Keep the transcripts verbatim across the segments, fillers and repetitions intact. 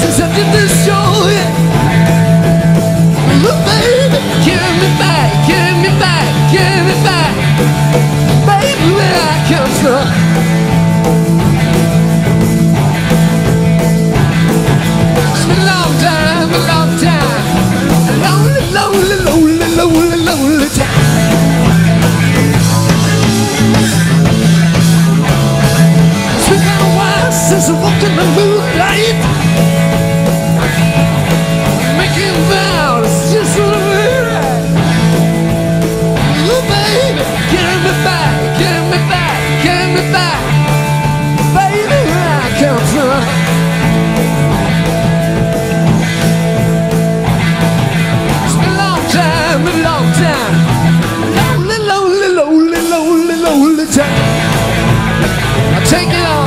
I did this show, yeah. Look, baby, give me back, give me back, give me back, baby, where I come from. It's been a long time, a long time, a lonely, lonely, lonely, lonely, lonely time. It's been a while since I walked in the moonlight. Take it on.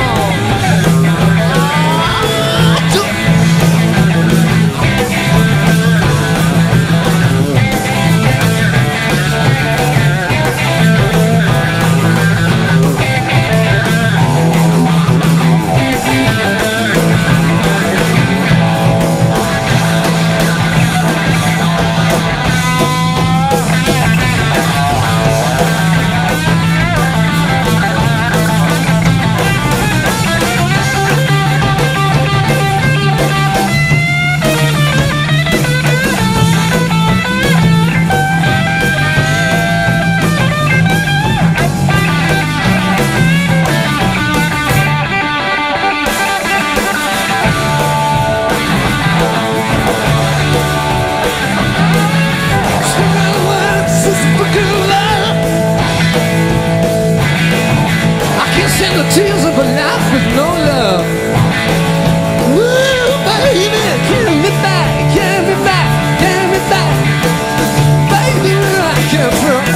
The tears of a life with no love. Ooh, baby, give me back, give me back, give me back, baby, where I come from.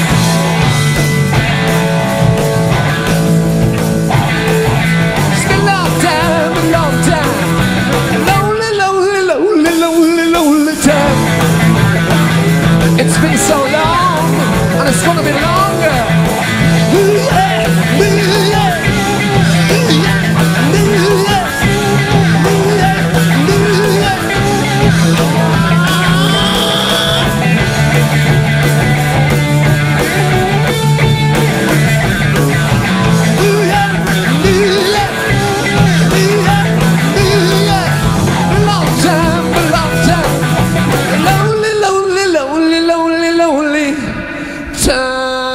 It's been a long time, a long time, a lonely, lonely, lonely, lonely, lonely time. It's been so long, and it's gonna be longer. Ooh, yeah, ooh, yeah. Time.